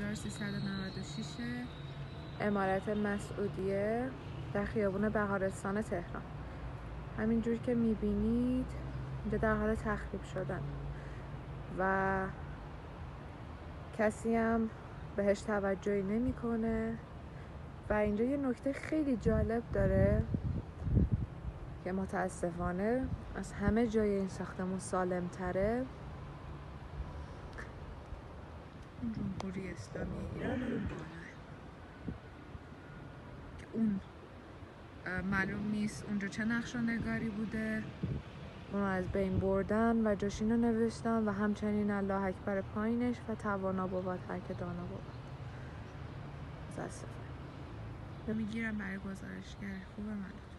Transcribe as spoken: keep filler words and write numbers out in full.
هزار و سیصد و نود و شش، عمارت مسعودیه در خیابون بهارستان تهران. همینجور که میبینید اینجا در حال تخریب شدن و کسی هم بهش توجهی نمیکنه. و اینجا یه نکته خیلی جالب داره که متاسفانه از همه جای این ساختمون سالم تره. جمهوری اسلامی ایران اون بالاه که اون معلوم نیست اونجا چه نقش و نگاری بوده، اونو از بین بردن و جاش اینو نوشتن و همچنین الله اکبر پایینش و توانا بود هر که دانا بود. متاسفم. میگیرم برای گزارشگر. خوبه من